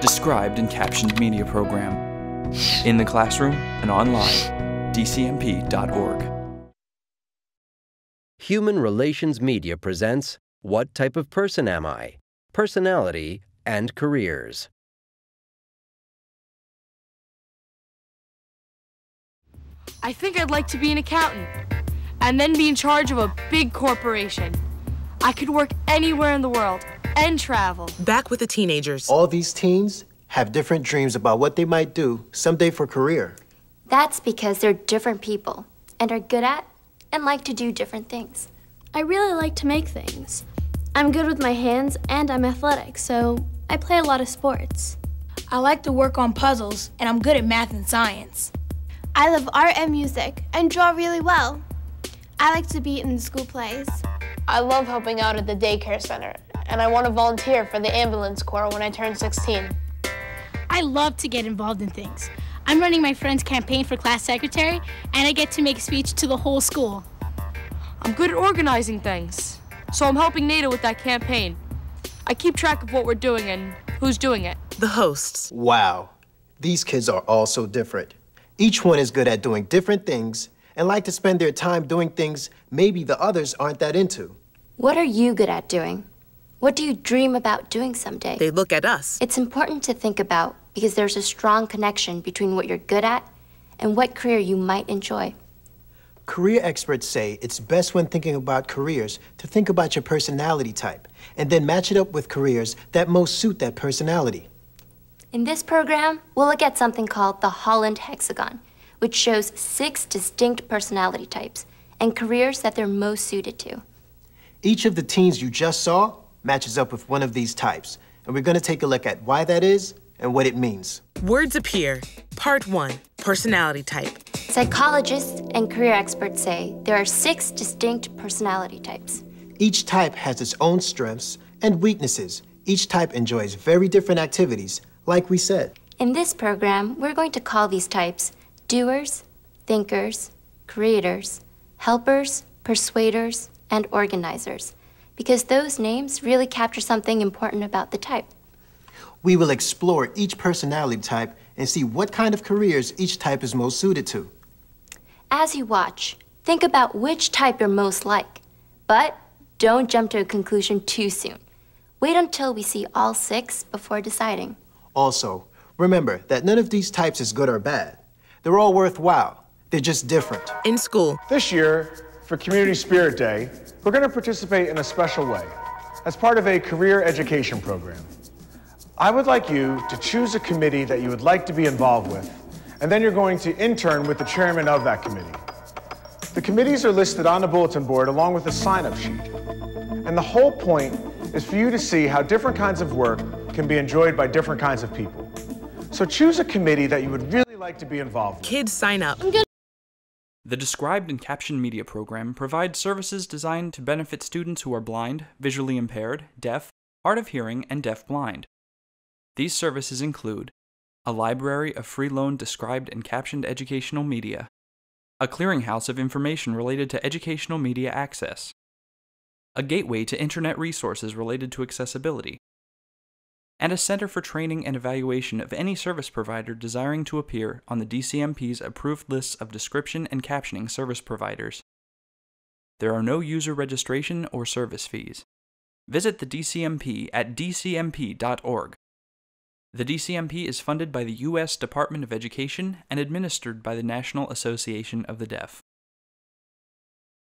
described and captioned media program. In the classroom and online, dcmp.org. Human Relations Media presents What Type of Person Am I? Personality and Careers. I think I'd like to be an accountant and then be in charge of a big corporation. I could work anywhere in the world and travel. Back with the teenagers. All these teens have different dreams about what they might do someday for a career. That's because they're different people and are good at and like to do different things. I really like to make things. I'm good with my hands and I'm athletic, so I play a lot of sports. I like to work on puzzles and I'm good at math and science. I love art and music and draw really well. I like to be in school plays. I love helping out at the daycare center, and I want to volunteer for the ambulance corps when I turn 16. I love to get involved in things. I'm running my friend's campaign for class secretary, and I get to make a speech to the whole school. I'm good at organizing things, so I'm helping NATO with that campaign. I keep track of what we're doing and who's doing it. The hosts. Wow, these kids are all so different. Each one is good at doing different things and like to spend their time doing things maybe the others aren't that into. What are you good at doing? What do you dream about doing someday? They look at us. It's important to think about because there's a strong connection between what you're good at and what career you might enjoy. Career experts say it's best when thinking about careers to think about your personality type and then match it up with careers that most suit that personality. In this program, we'll look at something called the Holland Hexagon, which shows 6 distinct personality types and careers that they're most suited to. Each of the teens you just saw matches up with one of these types, and we're going to take a look at why that is and what it means. Words appear. Part 1, personality type. Psychologists and career experts say there are 6 distinct personality types. Each type has its own strengths and weaknesses. Each type enjoys very different activities, like we said. In this program, we're going to call these types doers, thinkers, creators, helpers, persuaders, and organizers, because those names really capture something important about the type. We will explore each personality type and see what kind of careers each type is most suited to. As you watch, think about which type you're most like, but don't jump to a conclusion too soon. Wait until we see all 6 before deciding. Also, remember that none of these types is good or bad. They're all worthwhile. They're just different. In school. This year, for Community Spirit Day, we're going to participate in a special way as part of a career education program. I would like you to choose a committee that you would like to be involved with, and then you're going to intern with the chairman of that committee. The committees are listed on the bulletin board along with a sign-up sheet. And the whole point is for you to see how different kinds of work can be enjoyed by different kinds of people. So choose a committee that you would really like to be involved with. Kids sign up. The Described and Captioned Media program provides services designed to benefit students who are blind, visually impaired, deaf, hard of hearing, and deaf-blind. These services include a library of free-loaned described and captioned educational media, a clearinghouse of information related to educational media access, a gateway to internet resources related to accessibility, and a center for training and evaluation of any service provider desiring to appear on the DCMP's approved lists of description and captioning service providers. There are no user registration or service fees. Visit the DCMP at dcmp.org. The DCMP is funded by the U.S. Department of Education and administered by the National Association of the Deaf.